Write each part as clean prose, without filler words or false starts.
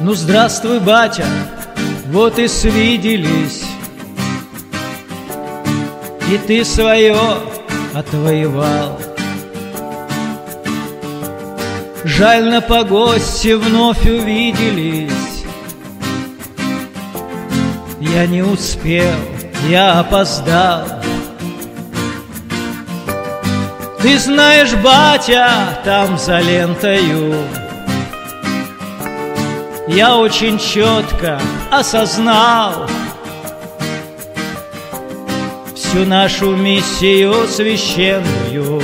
Ну, здравствуй, батя, вот и свиделись, и ты свое отвоевал. Жаль, на погосте вновь увиделись. Я не успел, я опоздал. Ты знаешь, батя, там за лентою я очень четко осознал всю нашу миссию священную.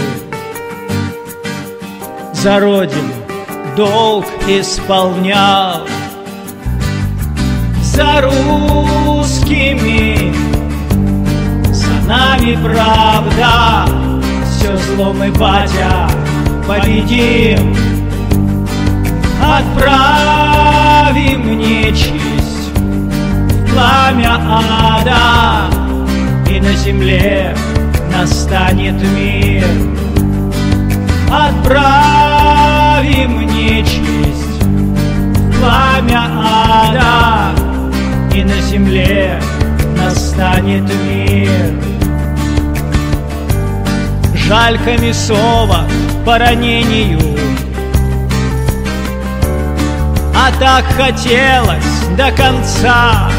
За Родину долг исполнял. За русскими, за нами правда. Все зло мы, батя, победим. Отправим нечисть в пламя ада, и на земле настанет мир. Отправим нечисть в пламя ада, и на земле настанет мир. Жаль Комиссова по ранению, а так хотелось до конца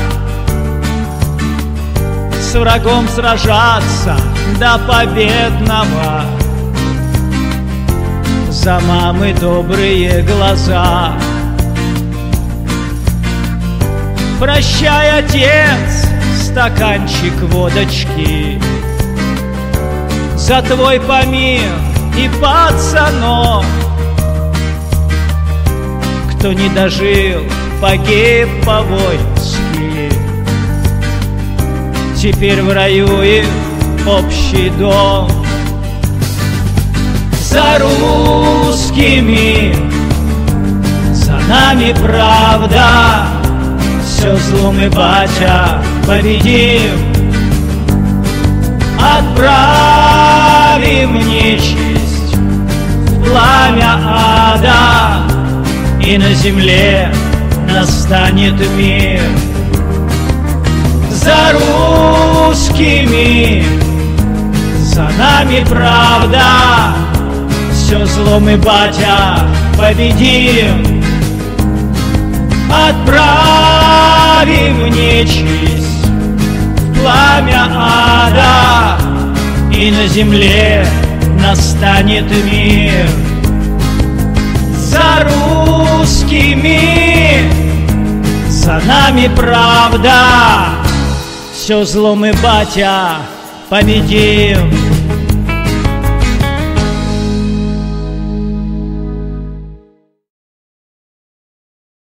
с врагом сражаться до победного. За мамы добрые глаза. Прощай, отец, стаканчик водочки, за твой помир и пацанов. Кто не дожил, погиб по-воински. Теперь в раю их общий дом. За русскими, за нами правда. Все зло мы, батя, победим. Отправим нечисть в пламя ада, и на земле настанет мир. За русскими, за нами правда. Все зло мы, батя, победим. Отправим нечисть в пламя ада, и на земле настанет мир. За русскими, за нами правда. Все зло мы, батя, победим.